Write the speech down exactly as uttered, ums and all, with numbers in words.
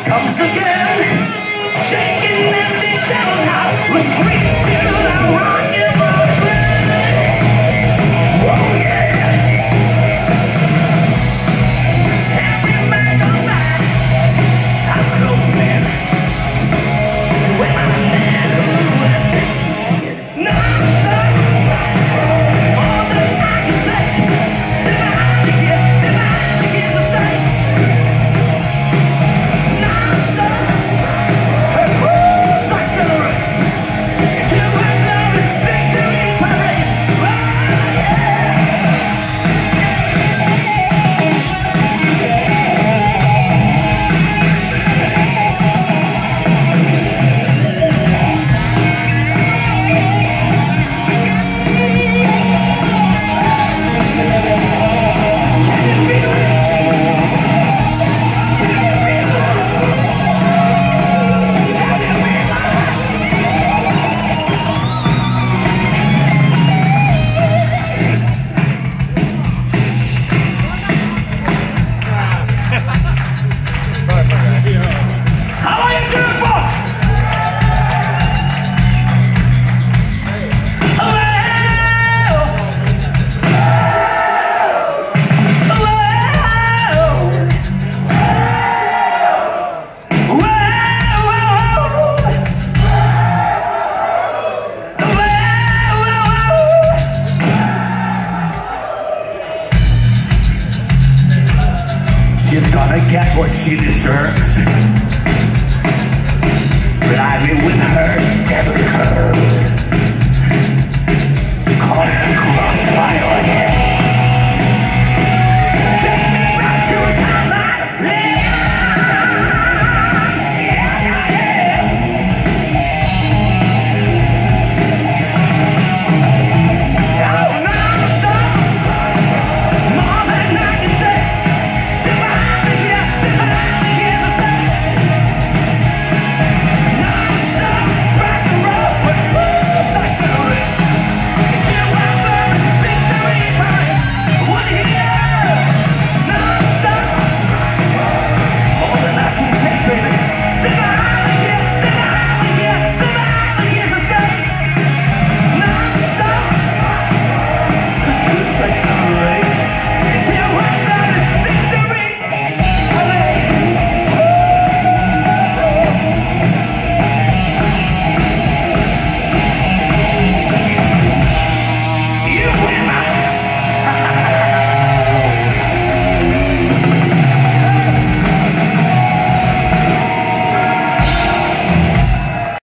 comes again, shaking empty devil now, retreat to the rockable train. Oh yeah. Every man on back, I'm close man. With my man who has been no sir. All that I can take, sit behind the kid, sit behind the kids to stay. She's gonna get what she deserves. Blimey with her deadly curves. Caught in the crossfire.